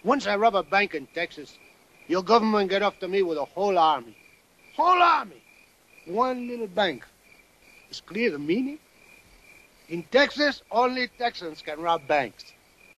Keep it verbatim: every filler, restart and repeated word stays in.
Once I rob a bank in Texas, your government get after me with a whole army. Whole army. One little bank. It's clear the meaning? In Texas, only Texans can rob banks.